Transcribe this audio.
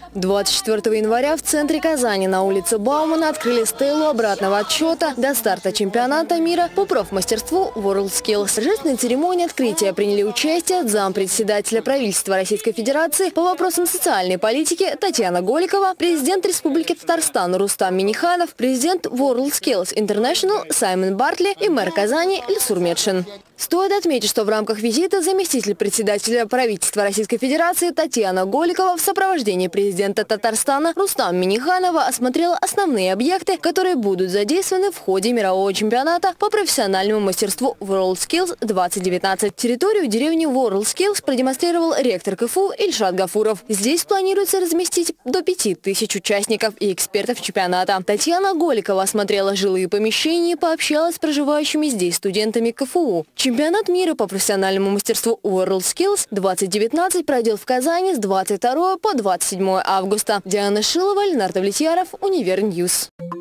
24 января в центре Казани на улице Баумана открыли стелу обратного отсчета до старта чемпионата мира по профмастерству WorldSkills. В торжественной церемонии открытия приняли участие зампредседателя правительства Российской Федерации по вопросам социальной политики Татьяна Голикова, президент Республики Татарстан Рустам Минниханов, президент WorldSkills International Саймон Бартли и мэр Казани Ильсур Метшин. Стоит отметить, что в рамках визита заместитель председателя правительства Российской Федерации Татьяна Голикова в сопровождении президента Татарстана Рустама Минниханова осмотрела основные объекты, которые будут задействованы в ходе мирового чемпионата по профессиональному мастерству WorldSkills 2019. Территорию деревни WorldSkills продемонстрировал ректор КФУ Ильшат Гафуров. Здесь планируется разместить до 5000 участников и экспертов чемпионата. Татьяна Голикова осмотрела жилые помещения и пообщалась с проживающими здесь студентами КФУ. Чемпионат мира по профессиональному мастерству WorldSkills 2019 пройдет в Казани с 22 по 27 августа. Диана Шилова, Ленардо Влетьяров, Универньюз.